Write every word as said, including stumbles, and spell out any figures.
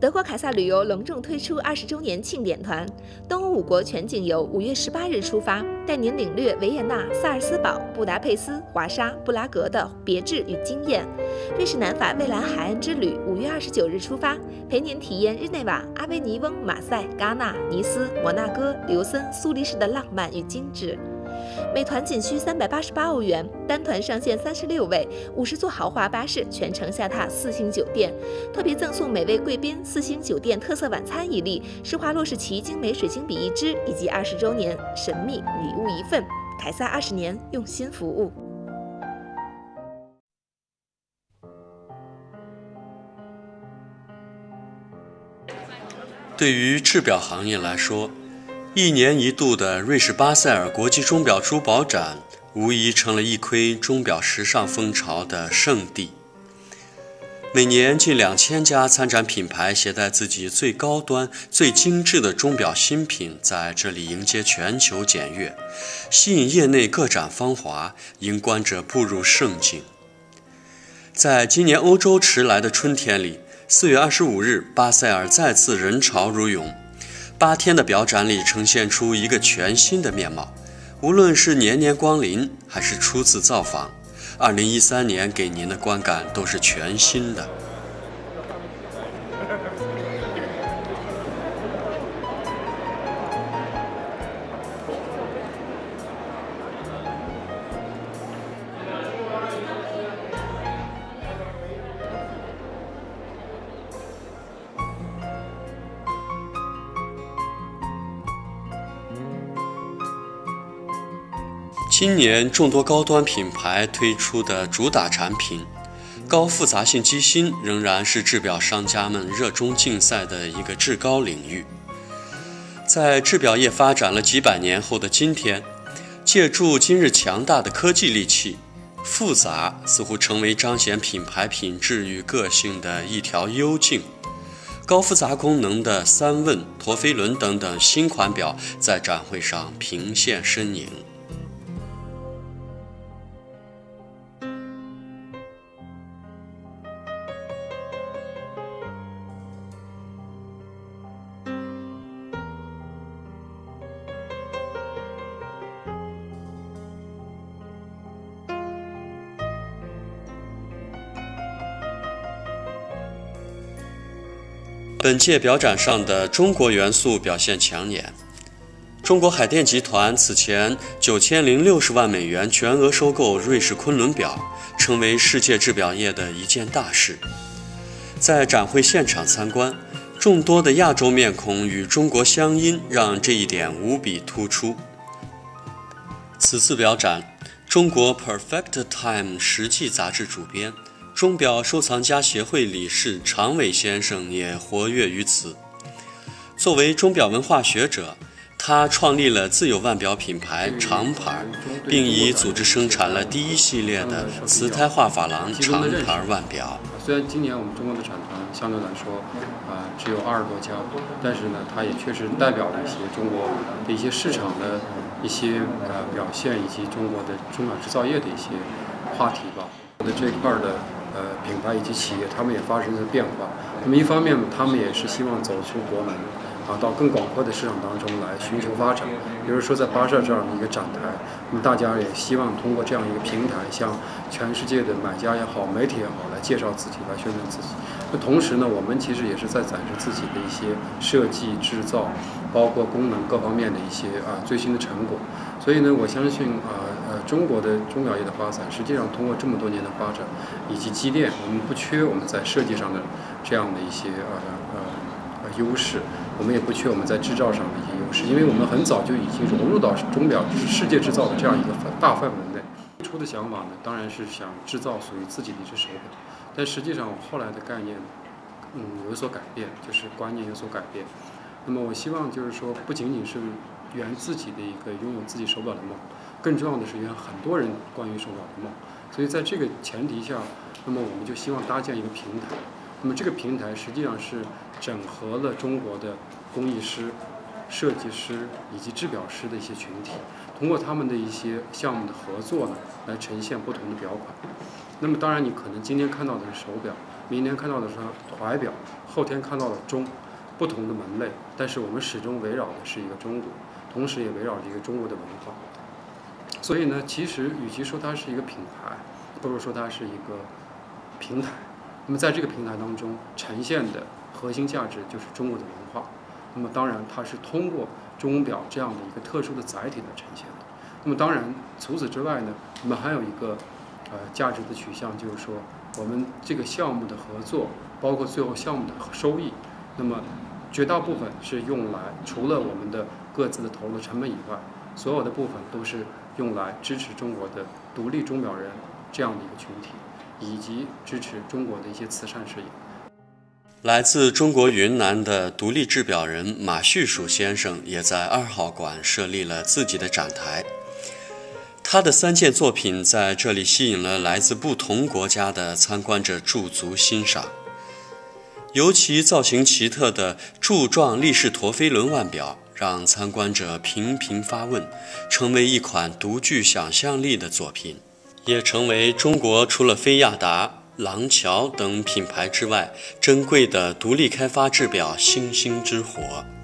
德国凯撒旅游隆重推出二十周年庆典团，东欧五国全景游五月十八日出发，带您领略维也纳、萨尔斯堡、布达佩斯、华沙、布拉格的别致与惊艳。瑞士南法蔚蓝海岸之旅五月二十九日出发，陪您体验日内瓦、阿维尼翁、马赛、戛纳、尼斯、摩纳哥、琉森、苏黎世的浪漫与精致。每团仅需三百八十八欧元，单团上限三十六位，五十座豪华巴士全程下榻四星酒店，特别赠送每位贵宾四星酒店特色晚餐一粒，施华洛世奇精美水晶笔一支，以及二十周年神秘礼物一份。凯撒二十年用心服务。 对于制表行业来说，一年一度的瑞士巴塞尔国际钟表珠宝展无疑成了一窥钟表时尚风潮的圣地。每年近两千家参展品牌携带自己最高端、最精致的钟表新品，在这里迎接全球检阅，吸引业内各展芳华，迎观者步入盛境。在今年欧洲迟来的春天里，四月二十五日，巴塞尔再次人潮如涌。八天的表展里呈现出一个全新的面貌，无论是年年光临还是初次造访，二零一三年给您的观感都是全新的。今年众多高端品牌推出的主打产品，高复杂性机芯仍然是制表商家们热衷竞赛的一个至高领域。在制表业发展了几百年后的今天，借助今日强大的科技利器，复杂似乎成为彰显品牌品质与个性的一条幽径。高复杂功能的三问、陀飞轮等等新款表在展会上频现身影。本届表展上的中国元素表现抢眼。中国海淀集团此前九千零六十万美元全额收购瑞士昆仑表，成为世界制表业的一件大事。在展会现场参观，众多的亚洲面孔与中国乡音让这一点无比突出。此次表展，中国 Perfect Time 实际杂志主编、钟表收藏家协会理事常伟先生也活跃于此。作为钟表文化学者，他创立了自有腕表品牌长牌，并已组织生产了第一系列的磁胎画珐琅长牌腕表。 虽然今年我们中国的产团相对来说啊、呃、只有二十多家，但是呢，它也确实代表了一些中国的一些市场的一些呃表现，以及中国的钟表制造业的一些话题吧。的这一块的呃品牌以及企业，他们也发生了变化。那么一方面，他们也是希望走出国门，啊，到更广阔的市场当中来寻求发展。比如说在巴塞尔这样的一个展台，那么大家也希望通过这样一个平台，向全世界的买家也好、媒体也好，来介绍自己，来宣传自己。那同时呢，我们其实也是在展示自己的一些设计、制造，包括功能各方面的一些啊最新的成果。所以呢，我相信啊呃中国的钟表业的发展，实际上通过这么多年的发展以及积淀，我们不缺我们在设计上的这样的一些呃呃呃优势，我们也不缺我们在制造上的一些优势，因为我们很早就已经融入到钟表世界制造的这样一个大范围内。最初的想法呢，当然是想制造属于自己的一只手表，但实际上我后来的概念，嗯，有所改变，就是观念有所改变。那么我希望就是说，不仅仅是圆自己的一个拥有自己手表的梦，更重要的是圆很多人关于手表的梦。所以在这个前提下，那么我们就希望搭建一个平台。那么这个平台实际上是整合了中国的工艺师、设计师以及制表师的一些群体，通过他们的一些项目的合作呢，来呈现不同的表款。那么当然，你可能今天看到的是手表， 明年看到的是怀表，后天看到的钟，不同的门类，但是我们始终围绕的是一个中国，同时也围绕着一个中国的文化。所以呢，其实与其说它是一个品牌，不如说它是一个平台。那么在这个平台当中呈现的核心价值就是中国的文化。那么当然，它是通过钟钟表这样的一个特殊的载体来呈现的。那么当然，除此之外呢，我们还有一个呃价值的取向，就是说我们这个项目的合作，包括最后项目的收益，那么绝大部分是用来除了我们的各自的投入的成本以外，所有的部分都是用来支持中国的独立钟表人这样的一个群体，以及支持中国的一些慈善事业。 来自中国云南的独立制表人马旭曙先生也在二号馆设立了自己的展台。他的三件作品在这里吸引了来自不同国家的参观者驻足欣赏。尤其造型奇特的柱状立式陀飞轮腕表让参观者频频发问，成为一款独具想象力的作品，也成为中国除了菲亚达、廊桥等品牌之外珍贵的独立开发制表星星之火。